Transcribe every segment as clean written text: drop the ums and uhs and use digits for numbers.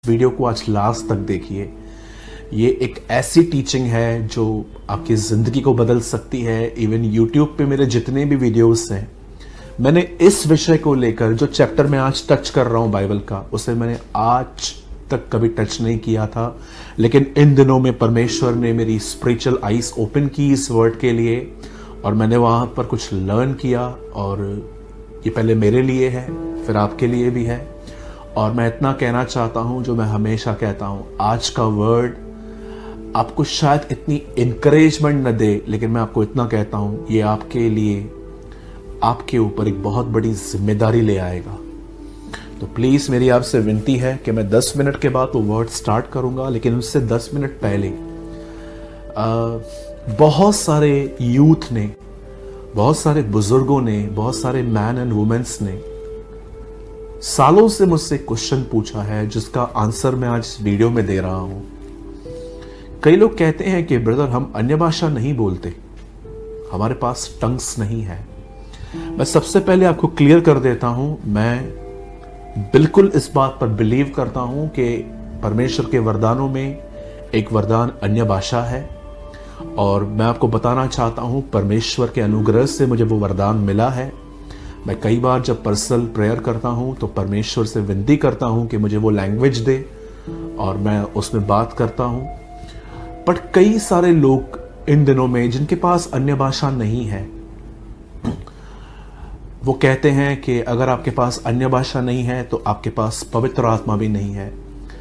Video को आज last तक देखिए। ये एक ऐसी टीचिंग है जो आपकी ज़िंदगी को बदल सकती है। इवन यूट्यूब पे मेरे जितने भी वीडियोस हैं, मैंने इस विषय को लेकर जो चैप्टर मैं आज टच कर रहा हूँ बाइबल का, उसे मैंने आज तक कभी टच नहीं किया था। लेकिन इन दिनों में परमेश्वर ने मेरी स्पिरिचुअल आइज ओपन की इस वर्ड के लिए, और मैंने वहाँ पर कुछ लर्न किया। और ये पहले मेरे लिए है, फिर आपके लिए भी है। और मैं इतना कहना चाहता हूं जो मैं हमेशा कहता हूं, आज का वर्ड आपको शायद इतनी इंकरेजमेंट न दे, लेकिन मैं आपको इतना कहता हूं, ये आपके लिए, आपके ऊपर एक बहुत बड़ी जिम्मेदारी ले आएगा। तो प्लीज मेरी आपसे विनती है कि मैं 10 मिनट के बाद वो वर्ड स्टार्ट करूंगा, लेकिन उससे 10 मिनट पहले बहुत सारे यूथ ने, बहुत सारे बुजुर्गों ने, बहुत सारे मैन एंड वुमेन्स ने सालों से मुझसे क्वेश्चन पूछा है, जिसका आंसर मैं आज इस वीडियो में दे रहा हूं। कई लोग कहते हैं कि ब्रदर, हम अन्य भाषा नहीं बोलते, हमारे पास टंग्स नहीं है। मैं सबसे पहले आपको क्लियर कर देता हूं, मैं बिल्कुल इस बात पर बिलीव करता हूं कि परमेश्वर के वरदानों में एक वरदान अन्य भाषा है। और मैं आपको बताना चाहता हूं, परमेश्वर के अनुग्रह से मुझे वो वरदान मिला है। मैं कई बार जब पर्सनल प्रेयर करता हूं तो परमेश्वर से विनती करता हूं कि मुझे वो लैंग्वेज दे, और मैं उसमें बात करता हूं। बट कई सारे लोग इन दिनों में जिनके पास अन्य भाषा नहीं है, वो कहते हैं कि अगर आपके पास अन्य भाषा नहीं है तो आपके पास पवित्र आत्मा भी नहीं है।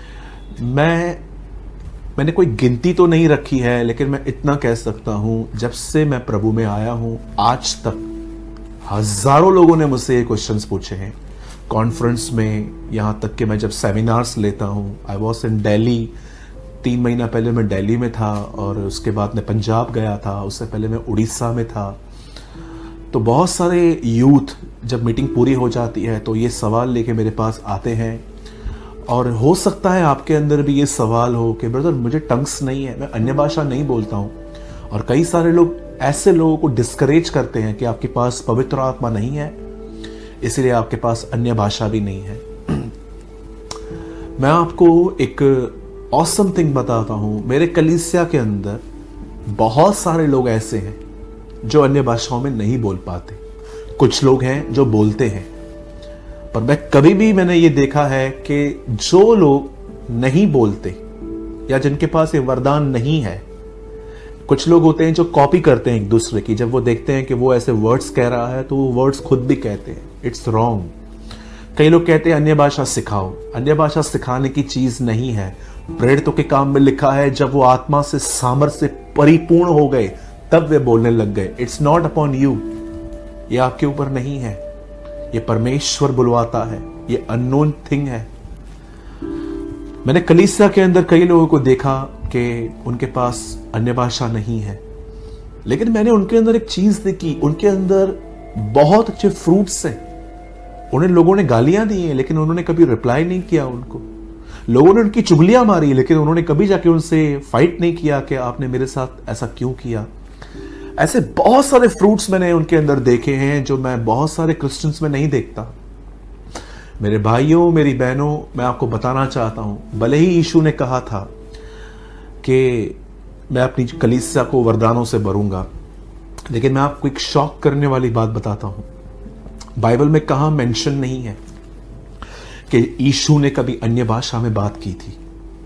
मैंने कोई गिनती तो नहीं रखी है, लेकिन मैं इतना कह सकता हूं, जब से मैं प्रभु में आया हूं आज तक हजारों लोगों ने मुझसे ये क्वेश्चंस पूछे हैं, कॉन्फ्रेंस में, यहाँ तक कि मैं जब सेमिनार्स लेता हूँ। आई वॉज इन दिल्ली, 3 महीना पहले मैं दिल्ली में था, और उसके बाद मैं पंजाब गया था, उससे पहले मैं उड़ीसा में था। तो बहुत सारे यूथ जब मीटिंग पूरी हो जाती है तो ये सवाल लेके मेरे पास आते हैं, और हो सकता है आपके अंदर भी ये सवाल हो कि ब्रदर, मुझे टंग्स नहीं है, मैं अन्य भाषा नहीं बोलता हूँ। और कई सारे लोग ऐसे लोगों को डिस्करेज करते हैं कि आपके पास पवित्र आत्मा नहीं है, इसलिए आपके पास अन्य भाषा भी नहीं है। मैं आपको एक ऑसम थिंग बताता हूं, मेरे कलीसिया के अंदर बहुत सारे लोग ऐसे हैं जो अन्य भाषाओं में नहीं बोल पाते। कुछ लोग हैं जो बोलते हैं, पर मैंने ये देखा है कि जो लोग नहीं बोलते या जिनके पास ये वरदान नहीं है, कुछ लोग होते हैं जो कॉपी करते हैं एक दूसरे की। जब वो देखते हैं कि वो ऐसे वर्ड्स कह रहा है तो वो वर्ड्स खुद भी कहते हैं। It's wrong. कई लोग कहते हैं अन्य भाषा सिखाओ। अन्य भाषा सिखाने की चीज नहीं है। प्रेरितों के काम में लिखा है, जब वो आत्मा से सामर्थ्य से परिपूर्ण हो गए तब वे बोलने लग गए। इट्स नॉट अपॉन यू, ये आपके ऊपर नहीं है, ये परमेश्वर बुलवाता है, ये अननोन थिंग है। मैंने कलीसिया के अंदर कई लोगों को देखा कि उनके पास अन्य भाषा नहीं है, लेकिन मैंने उनके अंदर एक चीज देखी, उनके अंदर बहुत अच्छे फ्रूट्स हैं। उन्हें लोगों ने गालियां दी हैं, लेकिन उन्होंने कभी रिप्लाई नहीं किया उनको। लोगों ने उनकी चुगलियां मारी, लेकिन उन्होंने कभी जाके उनसे फाइट नहीं किया कि आपने मेरे साथ ऐसा क्यों किया। ऐसे बहुत सारे फ्रूट्स मैंने उनके अंदर देखे हैं जो मैं बहुत सारे क्रिश्चियंस में नहीं देखता। मेरे भाइयों, मेरी बहनों, मैं आपको बताना चाहता हूं, भले ही यीशु ने कहा था कि मैं अपनी कलीसिया को वरदानों से भरूंगा, लेकिन मैं आपको एक शॉक करने वाली बात बताता हूं। बाइबल में कहां मेंशन नहीं है कि यीशु ने कभी अन्य भाषा में बात की थी।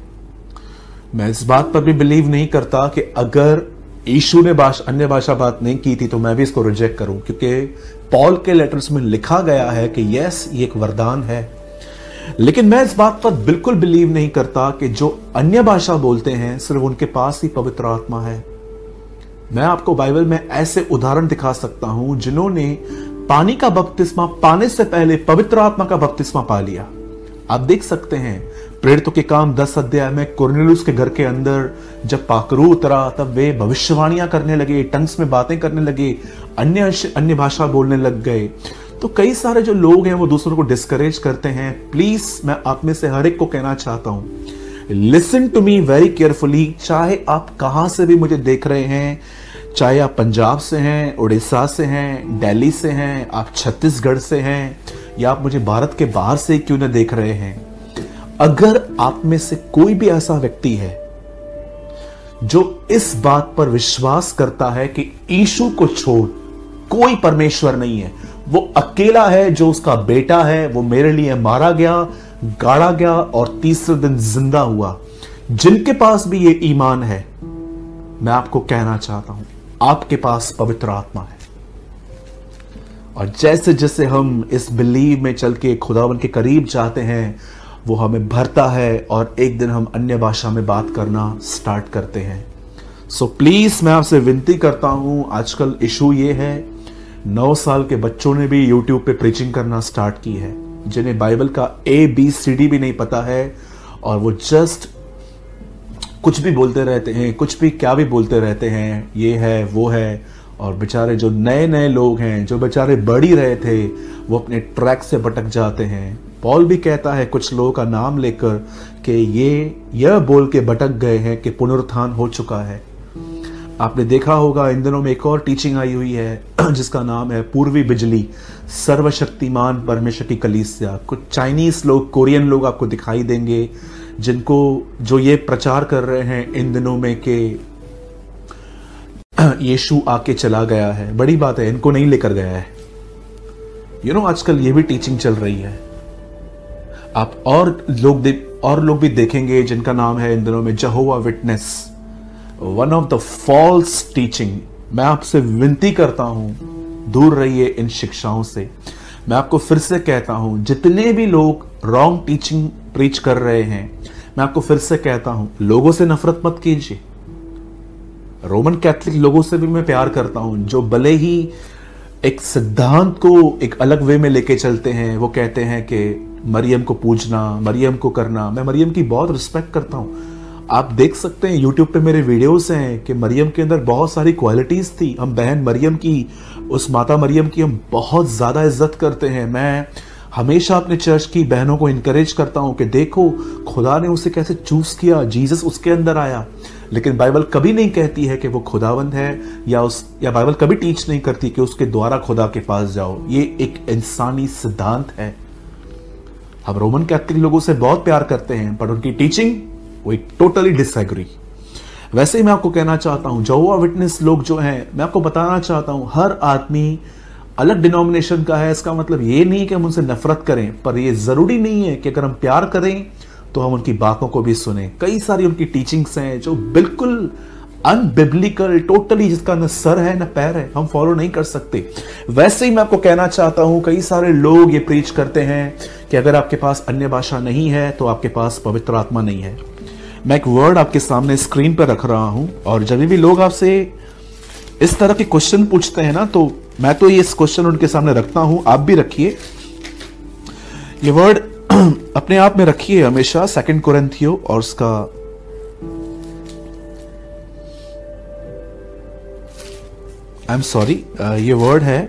मैं इस बात पर भी बिलीव नहीं करता कि अगर यीशु ने अन्य भाषा बात नहीं की थी तो मैं भी इसको रिजेक्ट करूं, क्योंकि पॉल के लेटर्स में लिखा गया है कि यस, ये एक वरदान है। लेकिन मैं इस बात पर बिल्कुल बिलीव नहीं करता कि जो अन्य भाषा बोलते हैं सिर्फ उनके पास ही पवित्र आत्मा है। मैं आपको बाइबल में ऐसे उदाहरण दिखा सकता हूं जिन्होंने पानी का बपतिस्मा पाने से पहले पवित्र आत्मा का बपतिस्मा पा लिया। आप देख सकते हैं प्रेरितों के काम 10 अध्याय में कुरनेलियुस के घर के अंदर जब पाकरू उतरा, तब वे भविष्यवाणियां करने लगे, टंग्स में बातें करने लगे, अन्य भाषा बोलने लग गए। तो कई सारे जो लोग हैं वो दूसरों को डिस्करेज करते हैं। प्लीज मैं आप में से हर एक को कहना चाहता हूं, listen to me very carefully. चाहे आप कहां से भी मुझे देख रहे हैं, चाहे आप पंजाब से हैं, उड़ीसा से हैं, दिल्ली से हैं, आप छत्तीसगढ़ से हैं, या आप मुझे भारत के बाहर से क्यों न देख रहे हैं, अगर आप में से कोई भी ऐसा व्यक्ति है जो इस बात पर विश्वास करता है कि यीशु को छोड़ कोई परमेश्वर नहीं है, वो अकेला है जो उसका बेटा है, वो मेरे लिए मारा गया, गाड़ा गया और तीसरे दिन जिंदा हुआ, जिनके पास भी ये ईमान है, मैं आपको कहना चाहता हूं आपके पास पवित्र आत्मा है। और जैसे जैसे हम इस बिलीव में चल के खुदावन के करीब जाते हैं, वो हमें भरता है और एक दिन हम अन्य भाषा में बात करना स्टार्ट करते हैं। सो प्लीज मैं आपसे विनती करता हूं, आजकल इशू ये है 9 साल के बच्चों ने भी यूट्यूब पे प्रीचिंग करना स्टार्ट की है, जिन्हें बाइबल का ABCD भी नहीं पता है और वो जस्ट कुछ भी बोलते रहते हैं, कुछ भी क्या भी बोलते रहते हैं, ये है वो है। और बेचारे जो नए नए लोग हैं, जो बेचारे बढ़ ही रहे थे, वो अपने ट्रैक से भटक जाते हैं। पॉल भी कहता है कुछ लोगों का नाम लेकर कि यह बोल के भटक गए हैं कि पुनरुत्थान हो चुका है। आपने देखा होगा इन दिनों में एक और टीचिंग आई हुई है जिसका नाम है पूर्वी बिजली, सर्वशक्तिमान परमेश्वर की कलीसिया। कुछ चाइनीज लोग, कोरियन लोग आपको दिखाई देंगे जो ये प्रचार कर रहे हैं इन दिनों में कि यीशु आके चला गया है। बड़ी बात है, इनको नहीं लेकर गया है। आजकल ये भी टीचिंग चल रही है। आप और लोग भी देखेंगे जिनका नाम है इन दिनों में Jehovah witness, one of the false teaching. मैं आपसे विनती करता हूं, दूर रहिए इन शिक्षाओं से। मैं आपको फिर से कहता हूं, जितने भी लोग रॉन्ग टीचिंग प्रीच कर रहे हैं, मैं आपको फिर से कहता हूं, लोगों से नफरत मत कीजिए। रोमन कैथलिक लोगों से भी मैं प्यार करता हूं, जो भले ही एक सिद्धांत को एक अलग वे में लेके चलते हैं। वो कहते हैं कि मरियम को पूजना, मरियम को करना। मैं मरियम की बहुत रिस्पेक्ट करता हूं। आप देख सकते हैं यूट्यूब पे मेरे वीडियोस हैं कि मरियम के अंदर बहुत सारी क्वालिटीज थी। हम बहन मरियम की, उस माता मरियम की हम बहुत ज्यादा इज्जत करते हैं। मैं हमेशा अपने चर्च की बहनों को इनकरेज करता हूं कि देखो खुदा ने उसे कैसे चूज किया, जीसस उसके अंदर आया। लेकिन बाइबल कभी नहीं कहती है कि वो खुदावंद है, या बाइबल कभी टीच नहीं करती कि उसके द्वारा खुदा के पास जाओ। ये एक इंसानी सिद्धांत है। हम रोमन कैथलिक लोगों से बहुत प्यार करते हैं, पर उनकी टीचिंग वो एक टोटली डिसएग्री। वैसे ही मैं आपको कहना चाहता हूं, जहोवा विटनेस लोग जो हैं, मैं आपको बताना चाहता हूं, हर आदमी अलग डिनोमिनेशन का है। इसका मतलब ये नहीं कि हम उनसे नफरत करें, पर ये जरूरी नहीं है कि अगर हम प्यार करें तो हम उनकी बातों को भी सुने। कई सारी उनकी टीचिंग्स हैं जो बिल्कुल अनबिब्लिकल, टोटली, जिसका न सर है न पैर है, हम फॉलो नहीं कर सकते। वैसे ही मैं आपको कहना चाहता हूं, कई सारे लोग ये प्रीच करते हैं कि अगर आपके पास अन्य भाषा नहीं है तो आपके पास पवित्र आत्मा नहीं है। मैं एक वर्ड आपके सामने स्क्रीन पर रख रहा हूं, और जब भी लोग आपसे इस तरह के क्वेश्चन पूछते हैं ना, तो मैं तो ये क्वेश्चन उनके सामने रखता हूं, आप भी रखिए। ये वर्ड अपने आप में रखिए हमेशा, 2 कुरिन्थियों और उसका ये वर्ड है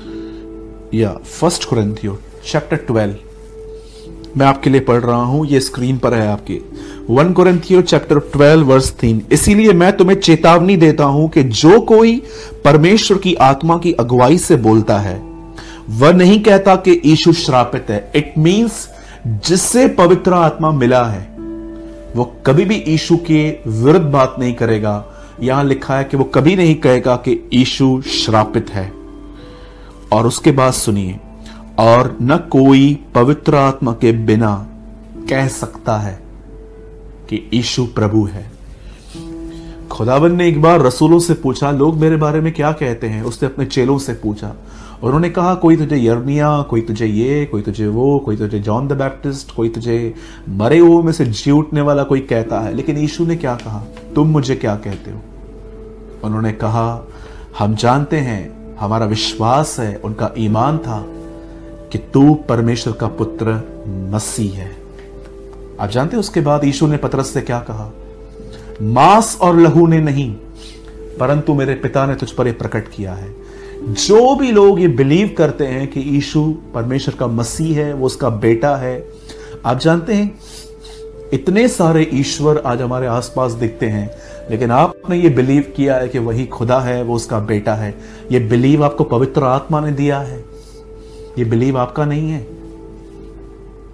1 कुरिन्थियों चैप्टर 12। मैं आपके लिए पढ़ रहा हूं, ये स्क्रीन पर है आपके। 1 कुरिन्थियों चैप्टर 12 वर्स 3। इसीलिए मैं तुम्हें चेतावनी देता हूं कि जो कोई परमेश्वर की आत्मा की अगुवाई से बोलता है, वह नहीं कहता कि यीशु श्रापित है। इट मींस जिससे पवित्र आत्मा मिला है वो कभी भी यीशु के विरुद्ध बात नहीं करेगा। यहां लिखा है कि वो कभी नहीं कहेगा कि यीशु श्रापित है। और उसके बाद सुनिए, और न कोई पवित्र आत्मा के बिना कह सकता है कि यीशु प्रभु है। खुदावन ने एक बार रसूलों से पूछा, लोग मेरे बारे में क्या कहते हैं? उसने अपने चेलों से पूछा, उन्होंने कहा कोई तुझे यर्मिया, कोई तुझे ये, कोई तुझे वो, कोई तुझे जॉन द बैप्टिस्ट, कोई तुझे मरे हुए में से जी उठने वाला कोई कहता है। लेकिन यीशु ने क्या कहा? तुम मुझे क्या कहते हो? उन्होंने कहा, हम जानते हैं, हमारा विश्वास है, उनका ईमान था कि तू परमेश्वर का पुत्र मसीह है। आप जानते हैं उसके बाद यीशु ने पतरस से क्या कहा? मांस और लहू ने नहीं, परंतु मेरे पिता ने तुझ पर यह प्रकट किया है। जो भी लोग ये बिलीव करते हैं कि यीशु परमेश्वर का मसीह है, वो उसका बेटा है, आप जानते हैं इतने सारे ईश्वर आज हमारे आसपास दिखते हैं, लेकिन आपने ये बिलीव किया है कि वही खुदा है, वो उसका बेटा है। ये बिलीव आपको पवित्र आत्मा ने दिया है, ये बिलीव आपका नहीं है।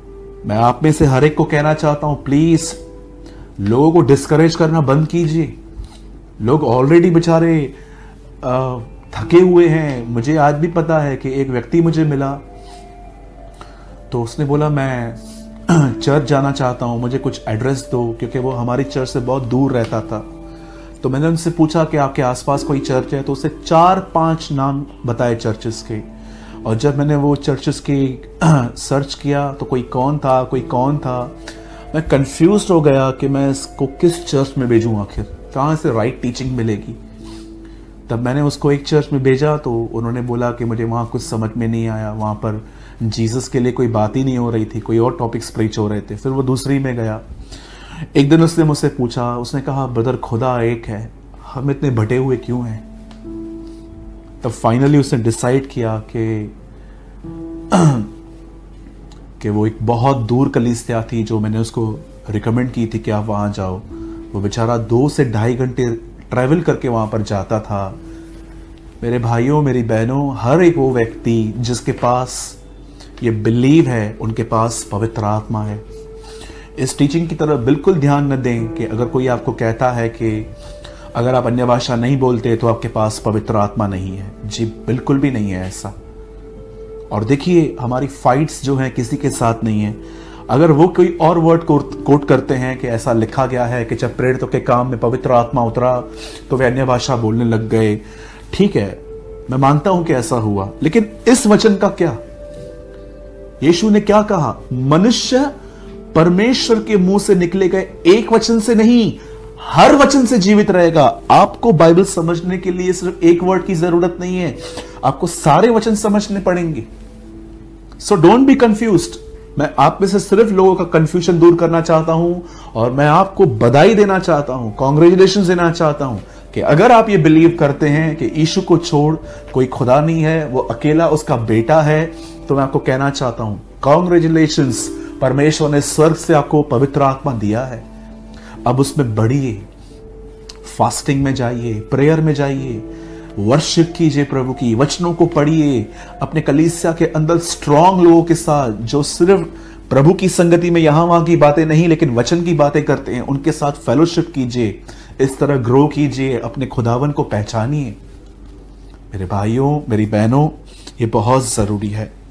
मैं आप में से हर एक को कहना चाहता हूं, प्लीज लोगों को डिस्करेज करना बंद कीजिए। लोग ऑलरेडी बेचारे थके हुए हैं। मुझे आज भी पता है कि एक व्यक्ति मुझे मिला, तो उसने बोला मैं चर्च जाना चाहता हूं, मुझे कुछ एड्रेस दो, क्योंकि वो हमारी चर्च से बहुत दूर रहता था। तो मैंने उनसे पूछा कि आपके आसपास कोई चर्च है, तो उसे 4-5 नाम बताए चर्चेस के। और जब मैंने वो चर्चेस की सर्च किया तो कोई कौन था, मैं कंफ्यूज हो गया कि मैं इसको किस चर्च में भेजूं, आखिर कहाँ से राइट टीचिंग मिलेगी। तब मैंने उसको एक चर्च में भेजा, तो उन्होंने बोला कि मुझे वहाँ कुछ समझ में नहीं आया, वहाँ पर जीसस के लिए कोई बात ही नहीं हो रही थी, कोई और टॉपिक्स प्रीच हो रहे थे। फिर वो दूसरी में गया। एक दिन उसने मुझसे पूछा, उसने कहा ब्रदर खुदा एक है, हम इतने भटे हुए क्यों हैं। तब फाइनली उसने डिसाइड किया कि वो एक बहुत दूर कलीसिया थी जो मैंने उसको रिकमेंड की थी कि आप वहाँ जाओ। वो बेचारा 2 से 2.5 घंटे ट्रैवल करके वहाँ पर जाता था। मेरे भाइयों, मेरी बहनों, हर एक वो व्यक्ति जिसके पास ये बिलीव है, उनके पास पवित्र आत्मा है। इस टीचिंग की तरफ बिल्कुल ध्यान न दें कि अगर कोई आपको कहता है कि अगर आप अन्य भाषा नहीं बोलते तो आपके पास पवित्र आत्मा नहीं है। जी बिल्कुल भी नहीं है ऐसा। और देखिए, हमारी फाइट्स जो हैं किसी के साथ नहीं है। अगर वो कोई और वर्ड कोट करते हैं कि ऐसा लिखा गया है कि जब प्रेरितों के काम में पवित्र आत्मा उतरा तो वे अन्य भाषा बोलने लग गए, ठीक है, मैं मानता हूं कि ऐसा हुआ, लेकिन इस वचन का क्या? यीशु ने क्या कहा? मनुष्य परमेश्वर के मुंह से निकले गए एक वचन से नहीं, हर वचन से जीवित रहेगा। आपको बाइबल समझने के लिए सिर्फ एक वर्ड की जरूरत नहीं है, आपको सारे वचन समझने पड़ेंगे। So don't be confused. मैं आप में से सिर्फ लोगों का कंफ्यूजन दूर करना चाहता हूं और मैं आपको बधाई देना चाहता हूं, कांग्रेचुलेशन देना चाहता हूं कि अगर आप ये बिलीव करते हैं कि यीशु को छोड़ कोई खुदा नहीं है, वो अकेला उसका बेटा है, तो मैं आपको कहना चाहता हूं कांग्रेचुलेशंस, परमेश्वर ने स्वर्ग से आपको पवित्र आत्मा दिया है। अब उसमें बढ़िए, फास्टिंग में जाइए, प्रेयर में जाइए, वर्शिप कीजिए प्रभु की, वचनों को पढ़िए, अपने कलीसिया के अंदर स्ट्रांग लोगों के साथ जो सिर्फ प्रभु की संगति में यहां वहां की बातें नहीं लेकिन वचन की बातें करते हैं, उनके साथ फेलोशिप कीजिए। इस तरह ग्रो कीजिए, अपने खुदावन को पहचानिए। मेरे भाइयों, मेरी बहनों, ये बहुत जरूरी है।